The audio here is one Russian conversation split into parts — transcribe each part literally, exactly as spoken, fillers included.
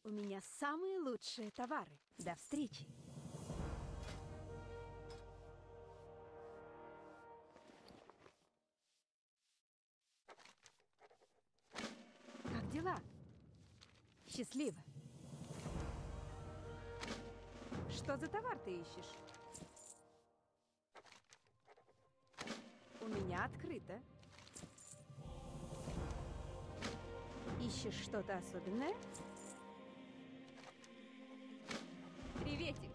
У меня самые лучшие товары. До встречи. Как дела? Счастливо. Что за товар ты ищешь? У меня открыто. Ищешь что-то особенное? Приветик!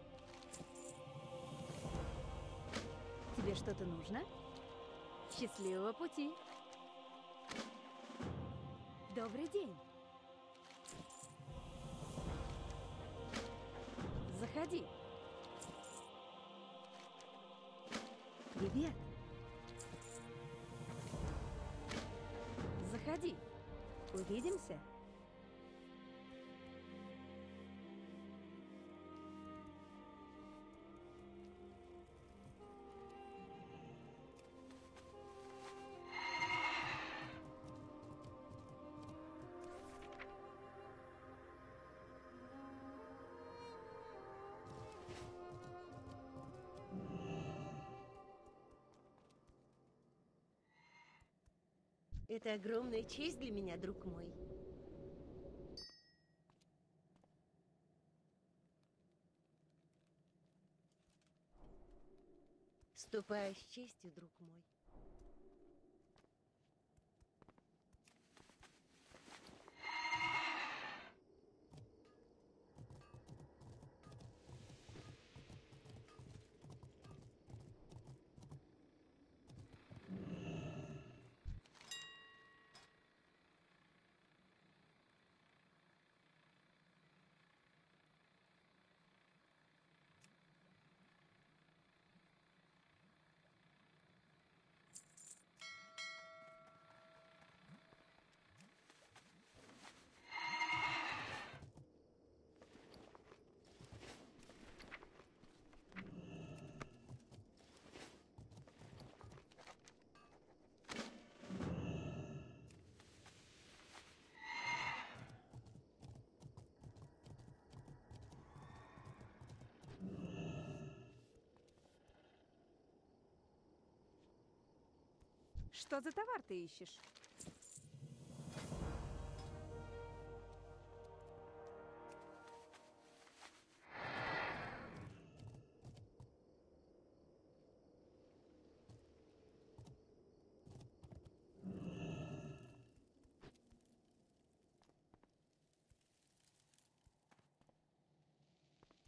Тебе что-то нужно? Счастливого пути! Добрый день! Заходи! Привет! Заходи! Увидимся? Это огромная честь для меня, друг мой. Ступай с честью, друг мой. Что за товар ты ищешь?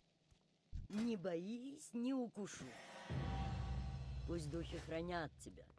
Не боись, не укушу. Пусть духи хранят тебя.